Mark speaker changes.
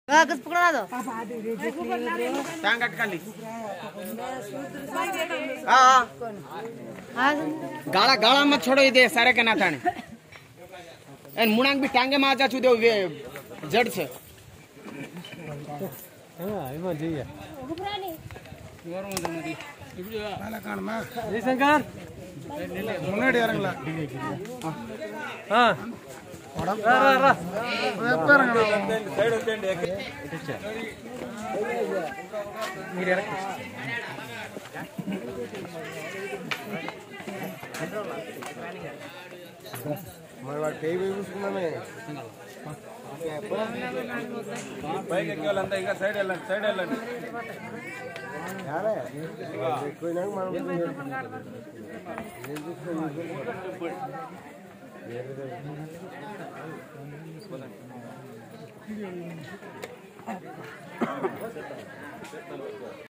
Speaker 1: कागज पकड़ा दो
Speaker 2: टांग अटका ली। हाँ गाला गाला मत छोड़ो इधे सारे के ना थाने एन मुनांग भी टांगे में आजा चुदे वे जड़ से
Speaker 3: हां इमा જોઈએ
Speaker 2: பாலகான் மா
Speaker 3: ஜெய் சங்கர்
Speaker 2: முன்னாடி இறங்கல
Speaker 3: ஆ வா வா
Speaker 2: வெப்பறங்க
Speaker 3: சைடு வந்து మీరు ఇறங்க
Speaker 2: మరి వాడు కై పోయి చూసుకున్నామే
Speaker 3: పైకి ఎక్కాలంతా ఇంకా సైడ్ వెళ్ళండి
Speaker 2: యారే ఎక్కువైనాక మనం